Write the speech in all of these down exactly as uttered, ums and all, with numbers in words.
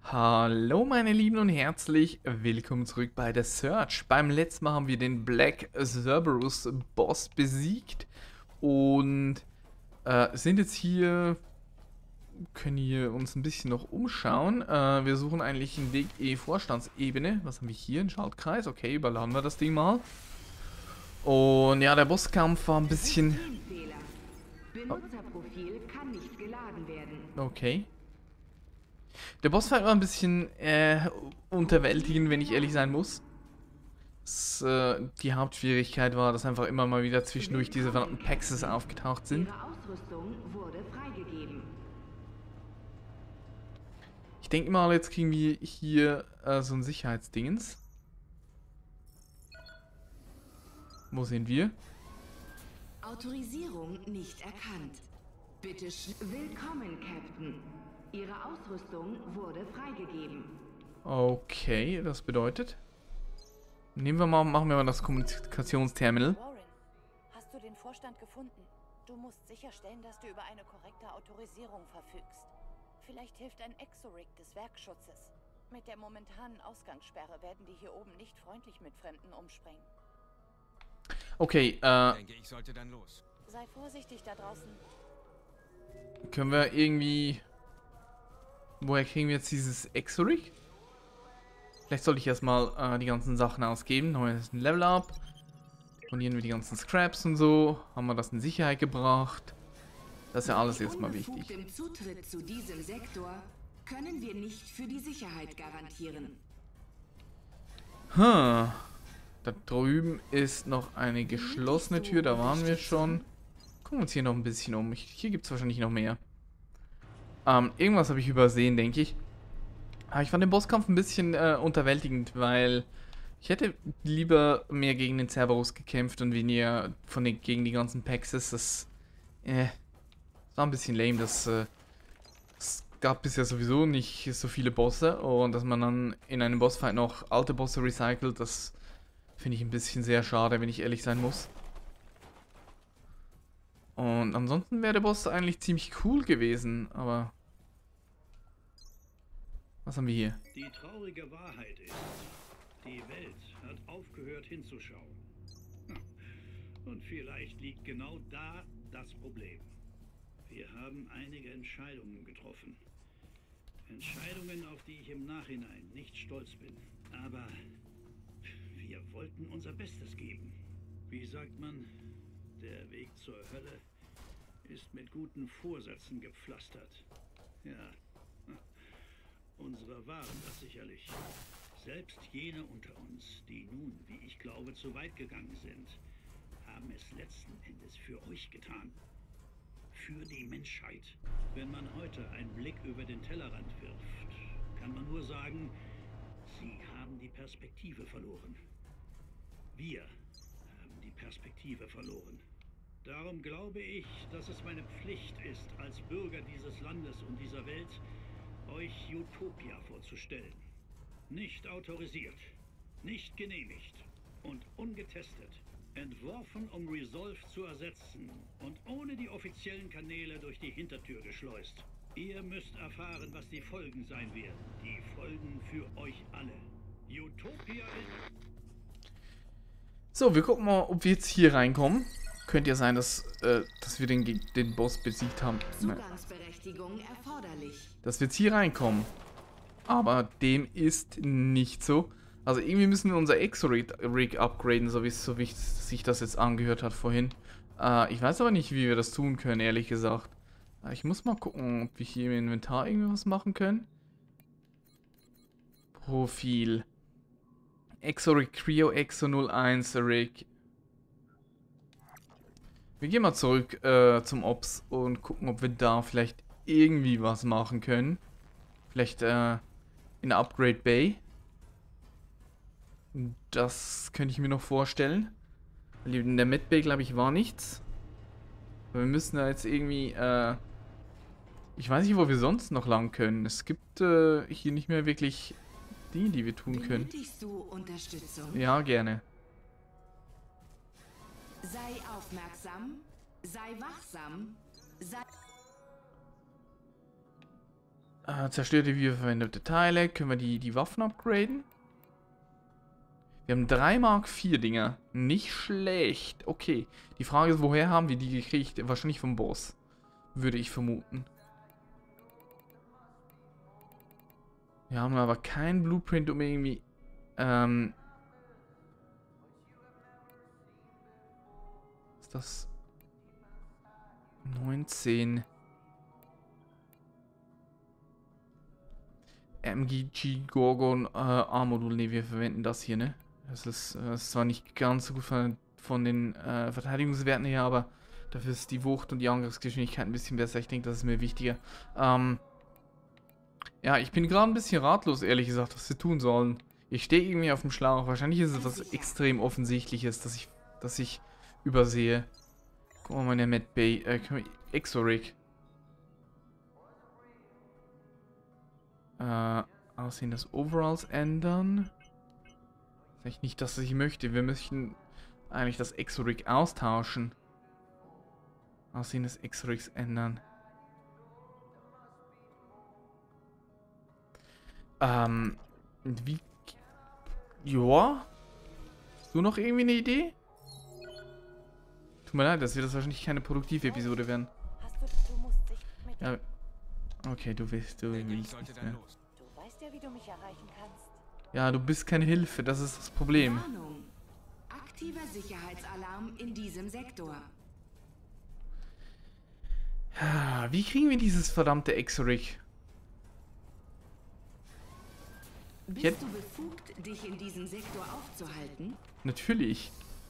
Hallo meine Lieben und herzlich willkommen zurück bei der Search. Beim letzten Mal haben wir den Black Cerberus Boss besiegt und äh, sind jetzt hier, können hier uns ein bisschen noch umschauen. Äh, wir suchen eigentlich einen Weg in die Vorstandsebene. Was haben wir hier? Ein Schaltkreis. Okay, überladen wir das Ding mal. Und ja, der Bosskampf war ein bisschen... Benutzerprofil kann nicht geladen werden. Okay. Der Bossfight war ein bisschen äh, unterwältigend, wenn ich ehrlich sein muss. Das, äh, die Hauptschwierigkeit war, dass einfach immer mal wieder zwischendurch diese verdammten Paxes aufgetaucht sind. Ihre Ausrüstung wurde freigegeben. Ich denke mal, jetzt kriegen wir hier äh, so ein Sicherheitsdingens. Wo sind wir? Autorisierung nicht erkannt. Bitte sch Willkommen, Captain. Ihre Ausrüstung wurde freigegeben. Okay, das bedeutet... Nehmen wir mal, machen wir mal das Kommunikationsterminal. Warren, hast du den Vorstand gefunden? Du musst sicherstellen, dass du über eine korrekte Autorisierung verfügst. Vielleicht hilft ein Exorig des Werkschutzes. Mit der momentanen Ausgangssperre werden die hier oben nicht freundlich mit Fremden umspringen. Okay, äh... Ich denke, ich sollte dann los. Sei vorsichtig da draußen. Können wir irgendwie... Woher kriegen wir jetzt dieses Exorig? Vielleicht sollte ich erstmal äh, die ganzen Sachen ausgeben. Neues Level Up. Und hier wir die ganzen Scraps und so. Haben wir das in Sicherheit gebracht. Das ist ja alles jetzt mal wichtig. Im Zutritt zu diesem Sektor können wir nicht für die Sicherheit garantieren. Hm. Da drüben ist noch eine geschlossene Tür. Da waren wir schon. Gucken wir uns hier noch ein bisschen um. Ich, hier gibt es wahrscheinlich noch mehr. Ähm, irgendwas habe ich übersehen, denke ich. Aber ich fand den Bosskampf ein bisschen äh, unterwältigend, weil ich hätte lieber mehr gegen den Cerberus gekämpft und weniger von den, gegen die ganzen Paxes. Das, äh, das war ein bisschen lame. Das, äh, es gab bisher sowieso nicht so viele Bosse und dass man dann in einem Bossfight noch alte Bosse recycelt, das finde ich ein bisschen sehr schade, wenn ich ehrlich sein muss. Und ansonsten wäre der Boss eigentlich ziemlich cool gewesen, aber... Was haben wir hier? Die traurige Wahrheit ist, die Welt hat aufgehört hinzuschauen. Und vielleicht liegt genau da das Problem. Wir haben einige Entscheidungen getroffen. Entscheidungen, auf die ich im Nachhinein nicht stolz bin. Aber wir wollten unser Bestes geben. Wie sagt man, der Weg zur Hölle ist mit guten Vorsätzen gepflastert. Ja. Unsere waren das sicherlich. Selbst jene unter uns, die nun, wie ich glaube, zu weit gegangen sind, haben es letzten Endes für euch getan. Für die Menschheit. Wenn man heute einen Blick über den Tellerrand wirft, kann man nur sagen, sie haben die Perspektive verloren. Wir haben die Perspektive verloren. Darum glaube ich, dass es meine Pflicht ist, als Bürger dieses Landes und dieser Welt, euch Utopia vorzustellen. Nicht autorisiert, nicht genehmigt und ungetestet. Entworfen, um Resolve zu ersetzen und ohne die offiziellen Kanäle durch die Hintertür geschleust. Ihr müsst erfahren, was die Folgen sein werden. Die Folgen für euch alle. Utopia ist... So, wir gucken mal, ob wir jetzt hier reinkommen. Könnte ja sein, dass, äh, dass wir den, den Boss besiegt haben. Zugangsberechtigung erforderlich. Dass wir jetzt hier reinkommen. Aber dem ist nicht so. Also irgendwie müssen wir unser Exo-Rig upgraden, so wie, so wie sich das jetzt angehört hat vorhin. Äh, ich weiß aber nicht, wie wir das tun können, ehrlich gesagt. Äh, ich muss mal gucken, ob wir hier im Inventar irgendwas machen können. Profil. Exo-Rig, Creo Exo null eins Rig. Wir gehen mal zurück äh, zum Ops und gucken, ob wir da vielleicht irgendwie was machen können. Vielleicht äh, in der Upgrade Bay. Das könnte ich mir noch vorstellen. In der Med Bay, glaube ich, war nichts. Aber wir müssen da jetzt irgendwie... Äh, ich weiß nicht, wo wir sonst noch lang können. Es gibt äh, hier nicht mehr wirklich Dinge, die wir tun können. Benötigst du Unterstützung? Ja, gerne. Sei aufmerksam, sei wachsam, sei... Äh, zerstörte wie verwendete Teile. Können wir die, die Waffen upgraden? Wir haben drei Mark vier Dinger. Nicht schlecht. Okay. Die Frage ist, woher haben wir die gekriegt? Wahrscheinlich vom Boss. Würde ich vermuten. Wir haben aber keinen Blueprint, um irgendwie... Ähm... Ist das... neunzehn... M G G Gorgon äh, A-Modul. Ne, wir verwenden das hier, ne? Das ist, das ist zwar nicht ganz so gut von, von den äh, Verteidigungswerten her, aber dafür ist die Wucht und die Angriffsgeschwindigkeit ein bisschen besser. Ich denke, das ist mir wichtiger. Ähm, ja, ich bin gerade ein bisschen ratlos, ehrlich gesagt, was wir tun sollen. Ich stehe irgendwie auf dem Schlauch. Wahrscheinlich ist es was extrem Offensichtliches, dass ich, dass ich übersehe. Guck mal, meine Mad Bay, äh, Exorig. Äh, Aussehen des Overalls ändern. Das ist eigentlich nicht das, was ich möchte. Wir möchten eigentlich das Exorig austauschen. Aussehen des Exorigs ändern. Ähm, wie... Joa? Hast du noch irgendwie eine Idee? Tut mir leid, das wird das wahrscheinlich keine produktive Episode werden. Hast du, du musst dich mit Ja. Okay, du willst, du willst nicht mehr. Du weißt ja, wie du mich erreichen kannst. Ja, du bist keine Hilfe, das ist das Problem. Warnung. Aktiver Sicherheitsalarm in diesem Sektor. Ah, wie kriegen wir dieses verdammte Exorig? Bist Jetzt- du befugt, dich in diesem Sektor aufzuhalten? Natürlich.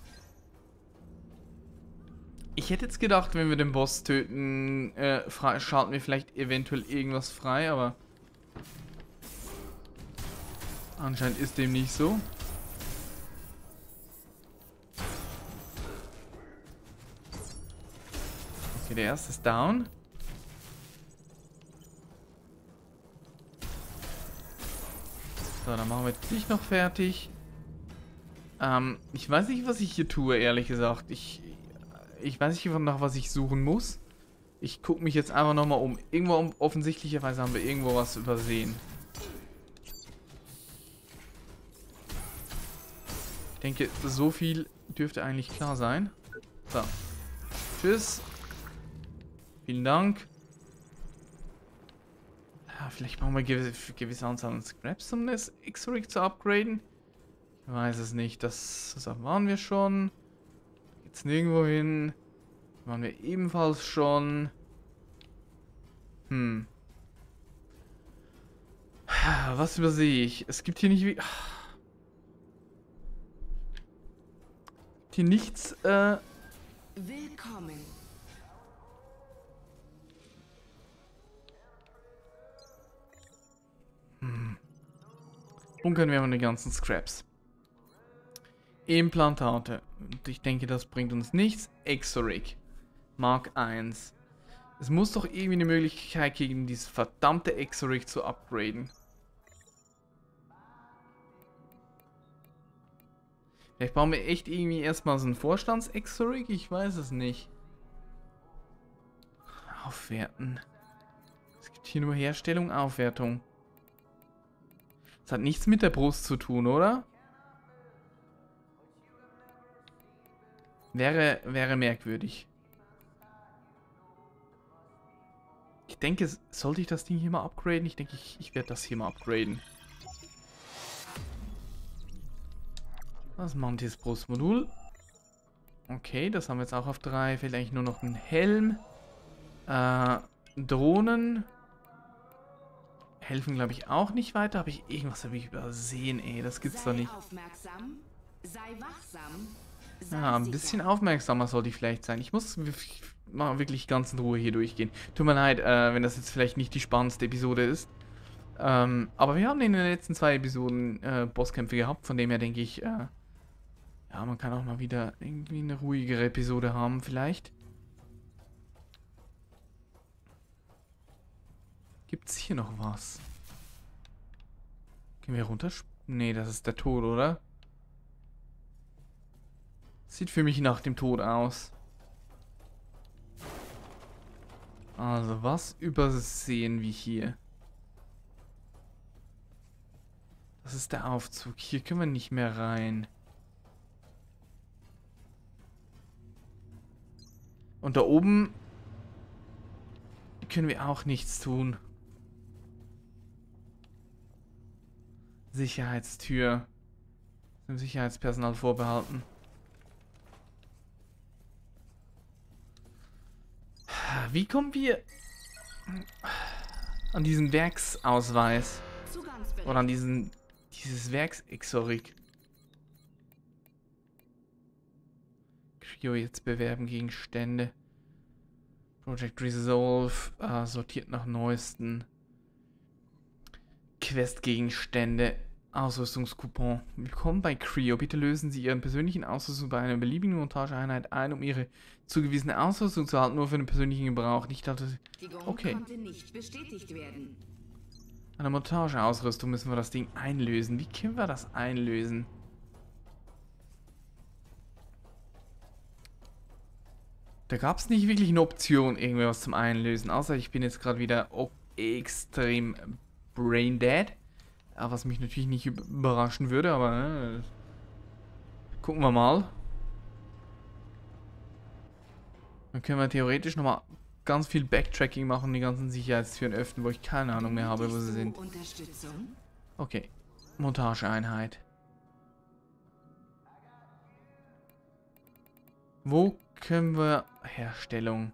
Ich hätte jetzt gedacht, wenn wir den Boss töten, äh, frei, schalten wir vielleicht eventuell irgendwas frei, aber anscheinend ist dem nicht so. Okay, der erste ist down. So, dann machen wir dich noch fertig. Ähm, ich weiß nicht, was ich hier tue, ehrlich gesagt. Ich, ich weiß nicht, nach was ich suchen muss. Ich gucke mich jetzt einfach nochmal um. Irgendwo, um, offensichtlicherweise haben wir irgendwo was übersehen. Ich denke, so viel dürfte eigentlich klar sein. So. Tschüss. Vielen Dank. Ja, vielleicht brauchen wir gewisse, gewisse Anzahl an Scraps, um das Exorig zu upgraden. Ich weiß es nicht. Das, das waren wir schon. Geht's nirgendwo hin. Waren wir ebenfalls schon. Hm. Was übersehe ich? Es gibt hier nicht wie... Hier nichts, äh... Willkommen. Hm. Bunkern wir mal die ganzen Scraps. Implantate. Und ich denke, das bringt uns nichts. Exorig. Mark eins. Es muss doch irgendwie eine Möglichkeit geben, dieses verdammte Exorig zu upgraden. Vielleicht brauchen wir echt irgendwie erstmal so ein Vorstands-Exorig? Ich weiß es nicht. Aufwerten. Es gibt hier nur Herstellung, Aufwertung. Das hat nichts mit der Brust zu tun, oder? Wäre, wäre merkwürdig. Ich denke, sollte ich das Ding hier mal upgraden? Ich denke, ich, ich werde das hier mal upgraden. Das Mantis Brustmodul. Okay, das haben wir jetzt auch auf drei. Fehlt eigentlich nur noch ein Helm. Äh, Drohnen. Helfen, glaube ich, auch nicht weiter. Habe ich irgendwas habe ich übersehen, ey. Das gibt's doch nicht. Sei aufmerksam, sei wachsam, sei Ja, ein sicher. bisschen aufmerksamer sollte ich vielleicht sein. Ich muss w- mal wirklich ganz in Ruhe hier durchgehen. Tut mir leid, äh, wenn das jetzt vielleicht nicht die spannendste Episode ist. Ähm, aber wir haben in den letzten zwei Episoden äh, Bosskämpfe gehabt. Von dem her denke ich, äh, ja, man kann auch mal wieder irgendwie eine ruhigere Episode haben, vielleicht. Gibt's hier noch was? Können wir runter? Nee, das ist der Tod, oder? Sieht für mich nach dem Tod aus. Also, was übersehen wir hier? Das ist der Aufzug. Hier können wir nicht mehr rein. Und da oben können wir auch nichts tun. Sicherheitstür. Dem Sicherheitspersonal vorbehalten. Wie kommen wir an diesen Werksausweis? Oder an diesen dieses Werksexorik? Creo jetzt bewerben Gegenstände. Project Resolve äh, sortiert nach neuesten Questgegenstände. Ausrüstungscoupon. Willkommen bei Creo. Bitte lösen Sie Ihren persönlichen Ausrüstung bei einer beliebigen Montageeinheit ein, um Ihre zugewiesene Ausrüstung zu erhalten, nur für den persönlichen Gebrauch. Nicht, dass okay. Konnte nicht bestätigt werden. An der Montageausrüstung müssen wir das Ding einlösen. Wie können wir das einlösen? Da gab es nicht wirklich eine Option, irgendwie was zum Einlösen. Außer ich bin jetzt gerade wieder extrem brain dead. Was mich natürlich nicht überraschen würde, aber äh, gucken wir mal. Dann können wir theoretisch nochmal ganz viel Backtracking machen, die ganzen Sicherheitstüren öffnen, wo ich keine Ahnung mehr habe, wo sie sind. Okay, Montageeinheit. Wo können wir... Herstellung.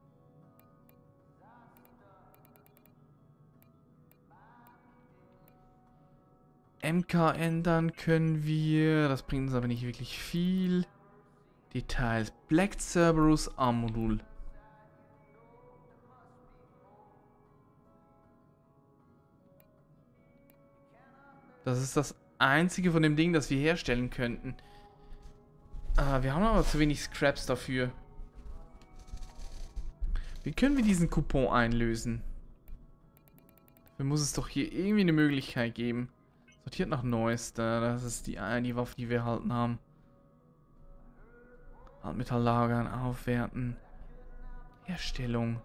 M K ändern können wir. Das bringt uns aber nicht wirklich viel. Details. Black Cerberus Arm-Modul. Das ist das einzige von dem Ding, das wir herstellen könnten. Ah, wir haben aber zu wenig Scraps dafür. Wie können wir diesen Coupon einlösen? Dafür muss es doch hier irgendwie eine Möglichkeit geben. Sortiert nach Neuester. Das ist die, die Waffe, die wir erhalten haben. Altmetall lagern, aufwerten. Herstellung.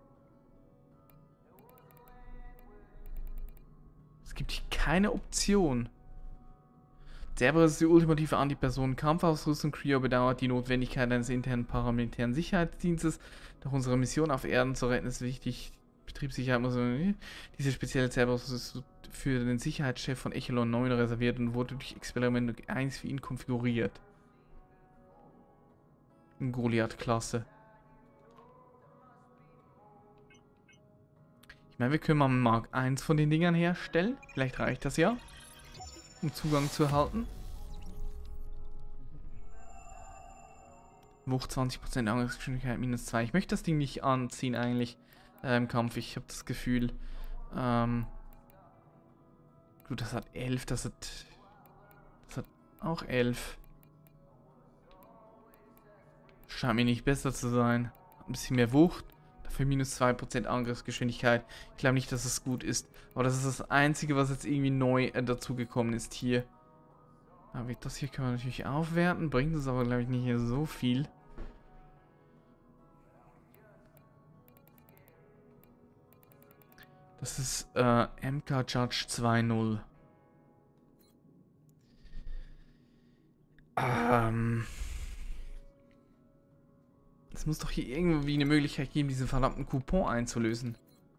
Es gibt hier keine Option. Cerberus ist die ultimative Antipersonen-Kampfausrüstung. Creo bedauert die Notwendigkeit eines internen paramilitären Sicherheitsdienstes. Doch unsere Mission auf Erden zu retten ist wichtig. Betriebssicherheit muss... Diese spezielle Cerberus ist für den Sicherheitschef von Echelon neun reserviert und wurde durch Experiment eins für ihn konfiguriert. Goliath-Klasse. Ich meine, wir können mal Mark eins von den Dingern herstellen. Vielleicht reicht das ja, um Zugang zu erhalten. Wucht zwanzig Prozent, Angriffsgeschwindigkeit minus zwei. Ich möchte das Ding nicht anziehen eigentlich äh, im Kampf. Ich habe das Gefühl... Ähm, gut, das hat elf, das hat... Das hat auch elf. Scheint mir nicht besser zu sein. Ein bisschen mehr Wucht. Dafür minus zwei Prozent Angriffsgeschwindigkeit. Ich glaube nicht, dass es gut ist. Aber das ist das Einzige, was jetzt irgendwie neu äh, dazugekommen ist hier. Aber das hier können wir natürlich aufwerten. Bringt uns aber, glaube ich, nicht so viel. Das ist äh, M K Judge zwei Punkt null. Ähm... Es muss doch hier irgendwie eine Möglichkeit geben, diesen verdammten Coupon einzulösen.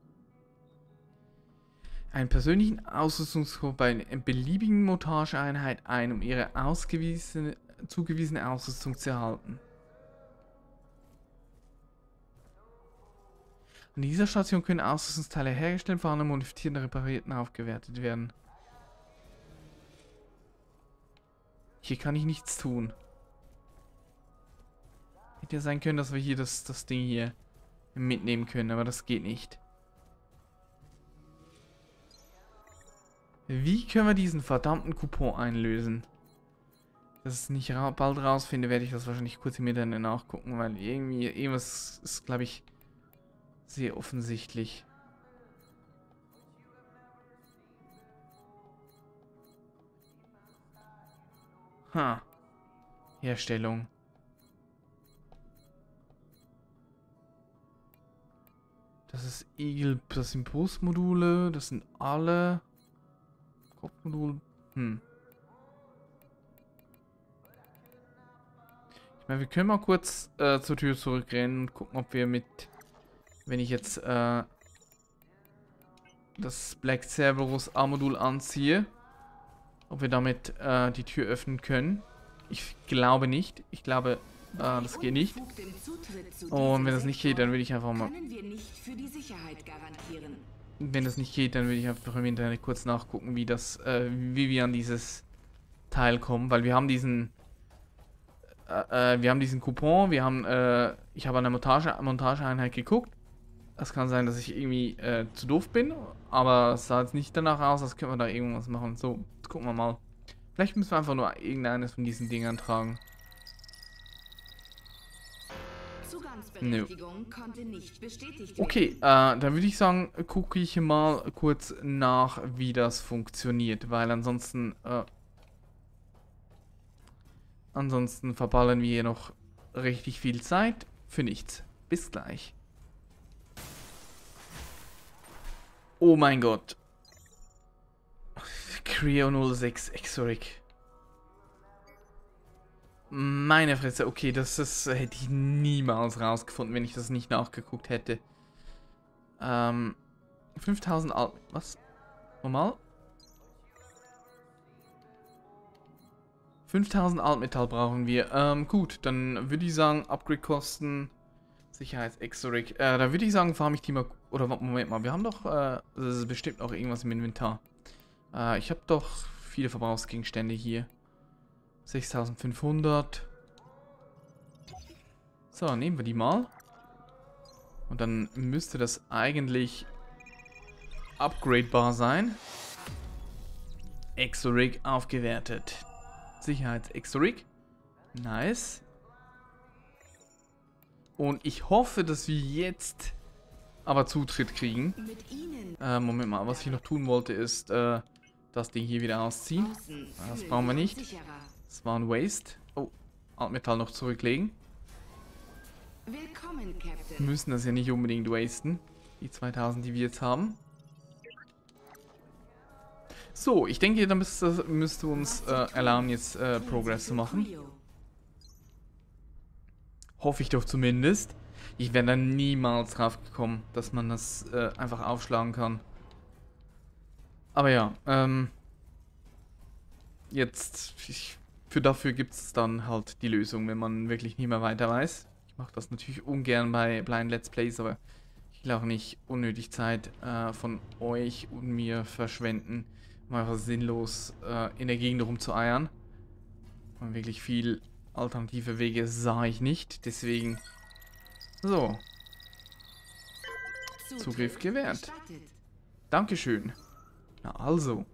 Einen persönlichen Ausrüstungscode bei einer beliebigen Montageeinheit ein, um ihre ausgewiesene, zugewiesene Ausrüstung zu erhalten. An dieser Station können Ausrüstungsteile hergestellt, vorhandene, modifiziert und repariert und aufgewertet werden. Hier kann ich nichts tun. Hätte ja sein können, dass wir hier das, das Ding hier mitnehmen können, aber das geht nicht. Wie können wir diesen verdammten Coupon einlösen? Dass ich es nicht ra bald rausfinde, werde ich das wahrscheinlich kurz im Internet nachgucken, weil irgendwie irgendwas ist, glaube ich, sehr offensichtlich. Ha. Herstellung. Das ist Eagle, das sind Brustmodule, das sind alle. Kopfmodul, Hm. Ich meine, wir können mal kurz äh, zur Tür zurückrennen und gucken, ob wir mit... Wenn ich jetzt äh, das Black Cerberus A-Modul anziehe, ob wir damit äh, die Tür öffnen können. Ich glaube nicht. Ich glaube, äh, das geht nicht. Und wenn das nicht geht, dann würde ich einfach mal... Wenn das nicht geht, dann würde ich einfach im Internet kurz nachgucken, wie das, äh, wie wir an dieses Teil kommen, weil wir haben diesen, äh, äh, wir haben diesen Coupon, wir haben, äh, ich habe an der Montage, Montageeinheit geguckt. Es kann sein, dass ich irgendwie äh, zu doof bin, aber es sah jetzt nicht danach aus, als können wir da irgendwas machen. So, jetzt gucken wir mal. Vielleicht müssen wir einfach nur irgendeines von diesen Dingern tragen. Zugangsberechtigung konnte nicht bestätigt werden. Okay, äh, dann würde ich sagen, gucke ich mal kurz nach, wie das funktioniert, weil ansonsten, äh, ansonsten verballern wir hier noch richtig viel Zeit für nichts. Bis gleich. Oh mein Gott. Creo null sechs Exoric. Meine Fresse, okay, das, das hätte ich niemals rausgefunden, wenn ich das nicht nachgeguckt hätte. Ähm, fünftausend Alt... Was? Normal? fünftausend Altmetall brauchen wir. Ähm, gut, dann würde ich sagen, Upgrade-Kosten, Sicherheits-Exoric. Äh, da würde ich sagen, farm ich die mal... Oder, Moment mal, wir haben doch... Äh, das ist bestimmt noch irgendwas im Inventar. Äh, ich habe doch viele Verbrauchsgegenstände hier. sechstausendfünfhundert. So, nehmen wir die mal. Und dann müsste das eigentlich upgradebar sein. Exoric aufgewertet. Sicherheits-Exoric. Nice. Und ich hoffe, dass wir jetzt aber Zutritt kriegen. Äh, Moment mal, was ich noch tun wollte, ist äh, das Ding hier wieder ausziehen. Das brauchen wir nicht. Das war ein Waste. Oh, Altmetall noch zurücklegen. Willkommen, Captain. Wir müssen das ja nicht unbedingt wasten. Die zweitausend, die wir jetzt haben. So, ich denke, dann müsste, müsste uns äh, erlauben, jetzt äh, Progress zu machen. Hoffe ich doch zumindest. Ich wäre dann niemals drauf gekommen, dass man das äh, einfach aufschlagen kann. Aber ja, ähm... jetzt... Ich, für dafür gibt es dann halt die Lösung, wenn man wirklich nicht mehr weiter weiß. Ich mache das natürlich ungern bei Blind Let's Plays, aber ich will auch nicht unnötig Zeit äh, von euch und mir verschwenden, um einfach sinnlos äh, in der Gegend rumzueiern. Und wirklich viel alternative Wege sah ich nicht, deswegen... So. Zugriff gewährt. Dankeschön. Na also.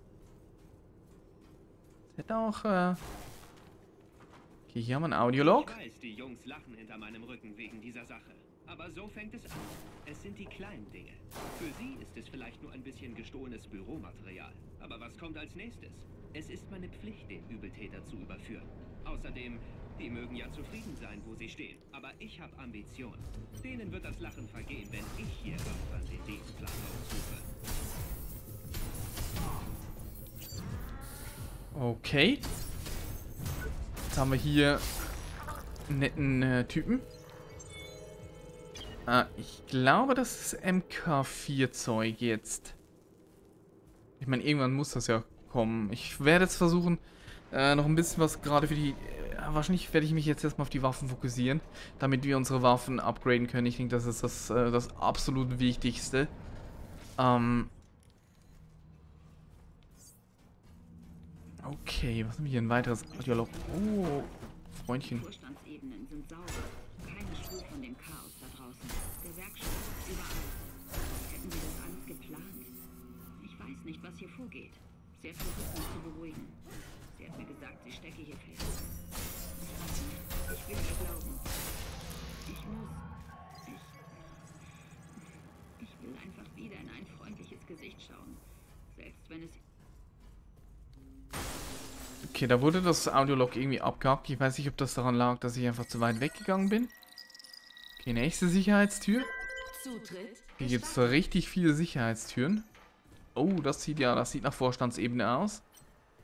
Hätte auch, äh... Okay, hier haben wir ein Audiolog. Ich weiß, die Jungs lachen hinter meinem Rücken wegen dieser Sache. Aber so fängt es an. Es sind die kleinen Dinge. Für sie ist es vielleicht nur ein bisschen gestohlenes Büromaterial. Aber was kommt als nächstes? Es ist meine Pflicht, den Übeltäter zu überführen. Außerdem, die mögen ja zufrieden sein, wo sie stehen. Aber ich habe Ambitionen. Denen wird das Lachen vergehen, wenn ich hier irgendwann den Dienstplan aussuche. Okay. Jetzt haben wir hier einen netten äh, Typen. Ah, ich glaube, das ist M K vier Zeug jetzt. Ich meine, irgendwann muss das ja kommen. Ich werde jetzt versuchen, äh, noch ein bisschen was gerade für die... Äh, wahrscheinlich werde ich mich jetzt erstmal auf die Waffen fokussieren, damit wir unsere Waffen upgraden können. Ich denke, das ist das, äh, das absolut Wichtigste. Ähm... Okay, was haben wir hier? Ein weiteres Audiolog. Oh, Freundchen. Vorstandsebenen sind sauber. Keine Spur von dem Chaos da draußen. Der Werkstatt ist überall. Hätten sie das alles geplant? Ich weiß nicht, was hier vorgeht. Sie hat versucht, mich zu beruhigen. Sie hat mir gesagt, sie stecke hier fest. Ich will ihr glauben. Ich muss. Ich... Ich will einfach wieder in ein freundliches Gesicht schauen. Selbst wenn es... Okay, da wurde das Audiolog irgendwie abgehakt. Ich weiß nicht, ob das daran lag, dass ich einfach zu weit weggegangen bin. Okay, nächste Sicherheitstür. Hier gibt es richtig viele Sicherheitstüren. Oh, das sieht ja, das sieht nach Vorstandsebene aus.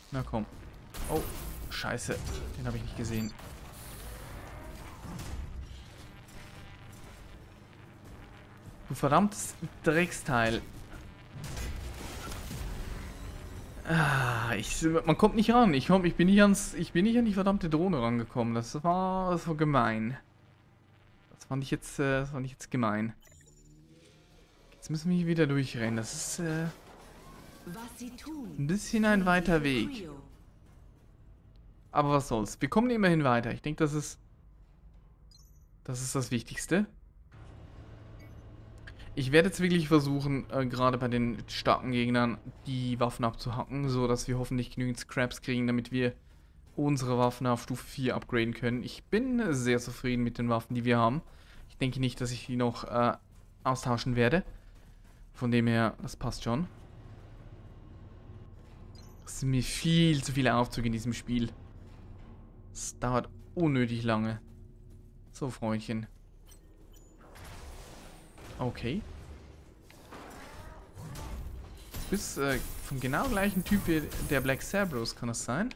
Na komm. Oh, scheiße. Den habe ich nicht gesehen. Du verdammtes Drecksteil. Ah, ich, man kommt nicht ran. Ich, komm, ich, bin nicht ans, ich bin nicht an die verdammte Drohne rangekommen. Das war, das war gemein. Das fand ich jetzt, äh, das fand ich jetzt gemein. Jetzt müssen wir hier wieder durchrennen. Das ist äh, ein bisschen ein weiter Weg. Aber was soll's. Wir kommen immerhin weiter. Ich denke, das ist, das ist das Wichtigste. Ich werde jetzt wirklich versuchen, äh, gerade bei den starken Gegnern, die Waffen abzuhacken, so dass wir hoffentlich genügend Scraps kriegen, damit wir unsere Waffen auf Stufe vier upgraden können. Ich bin sehr zufrieden mit den Waffen, die wir haben. Ich denke nicht, dass ich die noch äh, austauschen werde. Von dem her, das passt schon. Es sind mir viel zu viele Aufzüge in diesem Spiel. Es dauert unnötig lange. So, Freundchen. Okay. Du bist äh, vom genau gleichen Typ wie der Black Cerberus, kann das sein?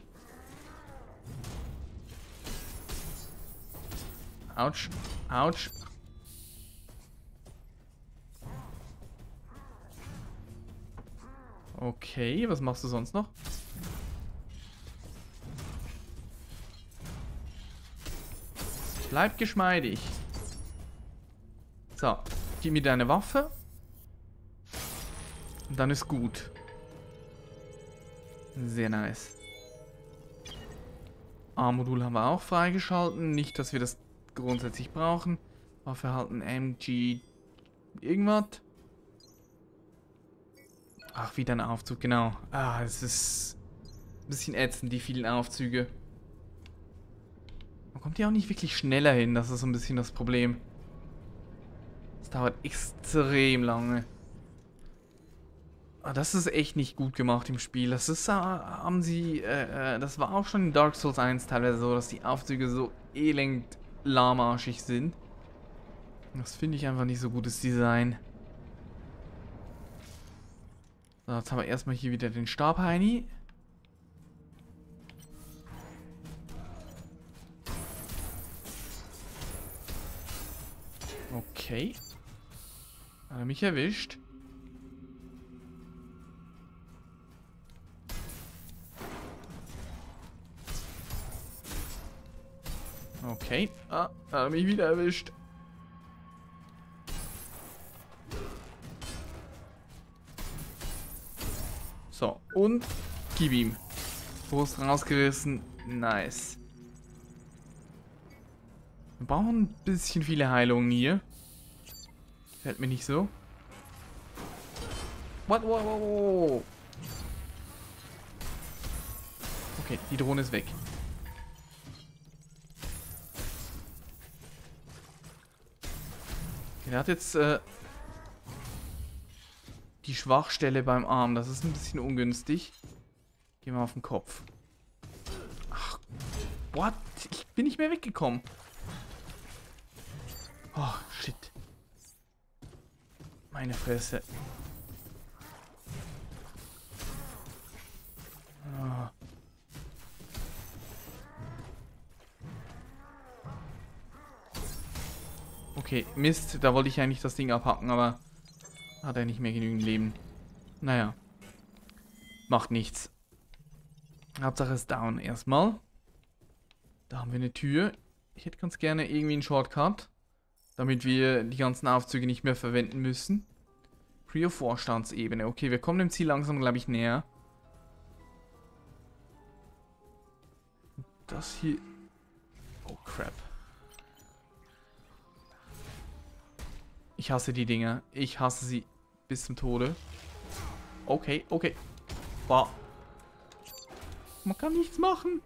Autsch. Autsch. Okay, was machst du sonst noch? Bleib geschmeidig. So, gib mir deine Waffe. Und dann ist gut. Sehr nice. A-Modul haben wir auch freigeschalten. Nicht, dass wir das grundsätzlich brauchen. Waffe halten M G irgendwas. Ach, wieder ein Aufzug, genau. Ah, es ist ein bisschen ätzend, die vielen Aufzüge. Man kommt ja auch nicht wirklich schneller hin, das ist so ein bisschen das Problem. Das dauert extrem lange. Ah, das ist echt nicht gut gemacht im Spiel. Das ist, äh, haben sie, äh, das war auch schon in Dark Souls eins teilweise so, dass die Aufzüge so elend lahmarschig sind. Das finde ich einfach nicht so gutes Design. So, jetzt haben wir erstmal hier wieder den Stabheini. Okay. Hat er mich erwischt? Okay. Ah, hat er mich wieder erwischt. So, und gib ihm. Brust rausgerissen. Nice. Wir brauchen ein bisschen viele Heilungen hier. Fällt mir nicht so. What? Wow, wow, wow. Okay, die Drohne ist weg. Der hat jetzt äh, die Schwachstelle beim Arm. Das ist ein bisschen ungünstig. Gehen wir auf den Kopf. Ach, what? Ich bin nicht mehr weggekommen. Oh, shit. Meine Fresse. Oh. Okay, Mist. Da wollte ich eigentlich das Ding abhacken, aber hat er nicht mehr genügend Leben. Naja. Macht nichts. Hauptsache ist down erstmal. Da haben wir eine Tür. Ich hätte ganz gerne irgendwie einen Shortcut, damit wir die ganzen Aufzüge nicht mehr verwenden müssen. Prio-Vorstandsebene. Okay, wir kommen dem Ziel langsam, glaube ich, näher. Das hier... Oh, crap. Ich hasse die Dinger. Ich hasse sie bis zum Tode. Okay, okay. Wow. Man kann nichts machen.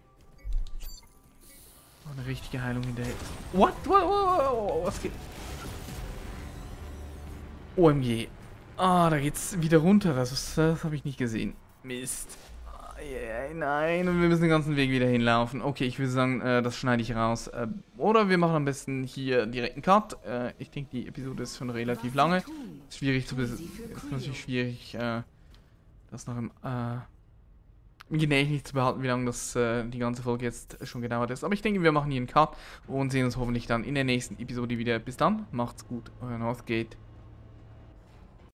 Oh, eine richtige Heilung hinterher. What? What? What? Was geht? O M G. Ah, da geht's wieder runter. Das, das habe ich nicht gesehen. Mist. Ah, yeah, nein, und wir müssen den ganzen Weg wieder hinlaufen. Okay, ich würde sagen, äh, das schneide ich raus. Äh, oder wir machen am besten hier direkt einen Cut. Äh, ich denke, die Episode ist schon relativ lange. Ist schwierig zu bes- ist natürlich schwierig, äh, das noch im, äh, genähe nicht zu behalten, wie lange das äh, die ganze Folge jetzt schon gedauert ist. Aber ich denke, wir machen hier einen Cut und sehen uns hoffentlich dann in der nächsten Episode wieder. Bis dann, macht's gut, euer Northgate.